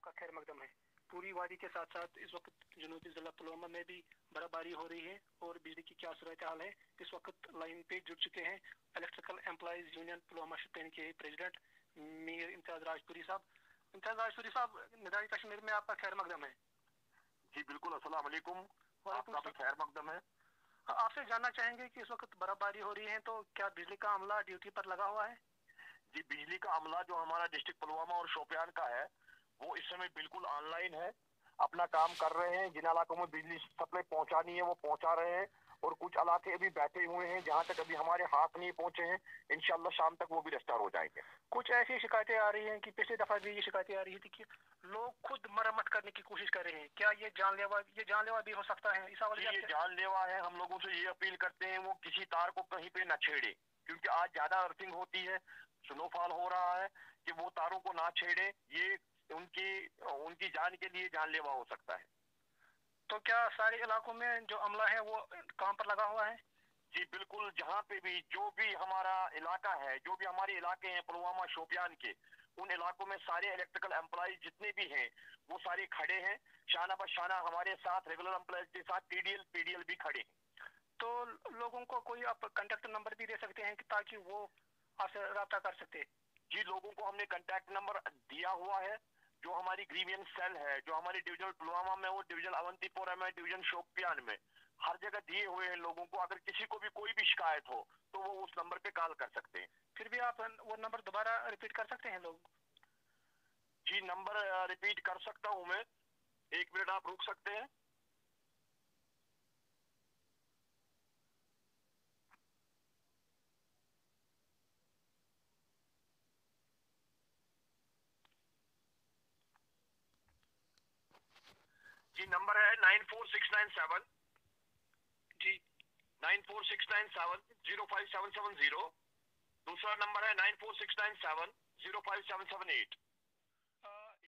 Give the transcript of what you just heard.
आपका खैर मकदम है। पूरी वादी के साथ साथ इस वक्त जनूबी ज़िला पुलवामा में भी बर्फबारी हो रही है और बिजली की क्या सूरत हाल है। इस वक्त लाइन पे जुड़ चुके हैं electrical employees union Pulwama Shopian के प्रेसिडेंट मीर इम्तियाज राजपुरी साहब। इम्तियाज राजपुरी साहब, निदाई कश्मीर में आपका खैर मकदम है। जी बिल्कुल, अस्सलाम वालेकुम। आपका भी खैर मकदम है। आपसे जानना चाहेंगे कि इस वक्त बर्फबारी हो रही है तो क्या बिजली का अमला ड्यूटी पर लगा हुआ है? जी, बिजली का अमला जो हमारा डिस्ट्रिक्ट पुलवामा और शोपियान का है वो इस समय बिल्कुल ऑनलाइन है, अपना काम कर रहे हैं। जिन इलाकों में बिजली सप्लाई पहुंचानी है वो पहुंचा रहे हैं और कुछ इलाके अभी बैठे हुए हैं जहां तक अभी हमारे हाथ नहीं पहुंचे हैं। इंशाल्लाह शाम तक वो भी रिस्टार हो जाएंगे। कुछ ऐसी शिकायतें आ रही हैं कि पिछली दफा भी ये शिकायतें आ रही थी कि लोग खुद मरम्मत करने की कोशिश कर रहे हैं। क्या ये जानलेवा भी हो सकता है? ये जानलेवा है। हम लोगों से ये अपील करते हैं वो किसी तार को कहीं पे न छेड़े, क्योंकि आज ज्यादा अर्थिंग होती है, स्नोफॉल हो रहा है, कि वो तारों को ना छेड़े। ये उनकी जान के लिए जानलेवा हो सकता है। तो क्या सारे इलाकों में जो अमला है वो काम पर लगा हुआ है? जी बिल्कुल, जहाँ पे भी जो भी हमारा इलाका है, जो भी हमारे इलाके हैं पुलवामा शोपियान के, उन इलाकों में सारे इलेक्ट्रिकल एम्प्लॉइज जितने भी हैं वो सारे खड़े हैं। शाना बशाना हमारे साथ रेगुलर एम्प्लॉइज के साथ पीडीएल भी खड़े हैं। तो लोगों को कोई आप कांटेक्ट नंबर भी दे सकते हैं ताकि वो आपसे राब्ता कर सकते? जी, लोगों को हमने कांटेक्ट नंबर दिया हुआ है। जो हमारी ग्रीवियंस सेल है, जो हमारी डिवीजन पुलवामा में हो, डिवीजन अवंतीपोरा में, डिवीजन शोपियान में, हर जगह दिए हुए हैं लोगों को। अगर किसी को भी कोई भी शिकायत हो तो वो उस नंबर पे कॉल कर सकते हैं। फिर भी आप वो नंबर दोबारा रिपीट कर सकते हैं लोग? जी, नंबर रिपीट कर सकता हूँ मैं। 1 मिनट आप रुक सकते हैं। जी, नंबर है 94697 जी 94697 05770। दूसरा नंबर है 94697 05778।